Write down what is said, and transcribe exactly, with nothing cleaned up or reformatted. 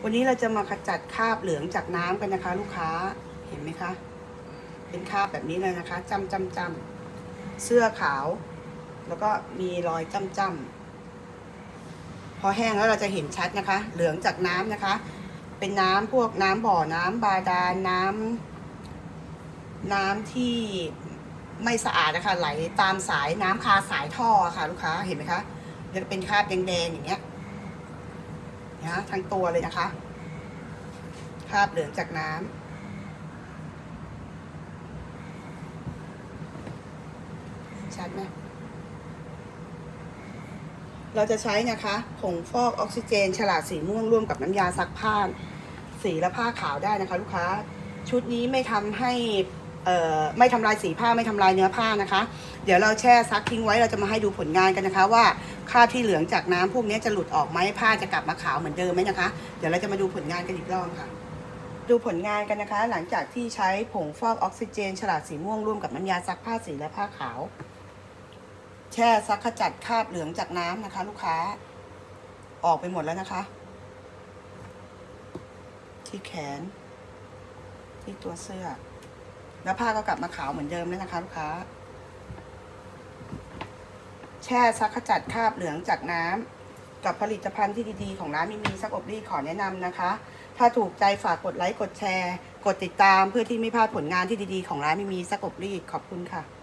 วันนี้เราจะมาขจัดคราบเหลืองจากน้ำกันนะคะ ลูกค้าเห็นไหมคะเป็นคราบแบบนี้เลยนะคะจำจำจำเสื้อขาวแล้วก็มีรอยจำจำพอแห้งแล้วเราจะเห็นชัดนะคะเหลืองจากน้ำนะคะเป็นน้ำพวกน้ำบ่อน้ำบาดาลน้ำน้ำที่ไม่สะอาดนะคะไหลตามสายน้ำคาสายท่อค่ะลูกค้าเห็นไหมคะจะเป็นคราบแดงๆอย่างเงี้ยนะทั้งตัวเลยนะคะคราบเหลืองจากน้ำชัดไหมเราจะใช้นะคะผงฟอกออกซิเจนฉลากสีม่วงร่วมกับน้ำยาซักผ้าสีและผ้าขาวได้นะคะลูกค้าชุดนี้ไม่ทำให้เอ่อไม่ทำลายสีผ้าไม่ทำลายเนื้อผ้านะคะเดี๋ยวเราแช่ซักทิ้งไว้เราจะมาให้ดูผลงานกันนะคะว่าคราบที่เหลืองจากน้ำพวกนี้จะหลุดออกไหมผ้าจะกลับมาขาวเหมือนเดิมไหมนะคะเดี๋ยวเราจะมาดูผลงานกันอีกรอบค่ะดูผลงานกันนะคะหลังจากที่ใช้ผงฟอกออกซิเจนฉลากสีม่วงร่วมกับน้ำยาซักผ้าสีและผ้าขาวแช่ซักขจัดคราบเหลืองจากน้ำนะคะลูกค้าออกไปหมดแล้วนะคะที่แขนที่ตัวเสื้อแล้วผ้าก็กลับมาขาวเหมือนเดิมแล้วนะคะลูกค้าแช่ซักขจัดคราบเหลืองจากน้ำกับผลิตภัณฑ์ที่ดีๆของร้านมีมีซักอบรีดขอแนะนำนะคะถ้าถูกใจฝากกดไลค์กดแชร์กดติดตามเพื่อที่ไม่พลาดผลงานที่ดีๆของร้านมีมีซักอบรีดขอบคุณค่ะ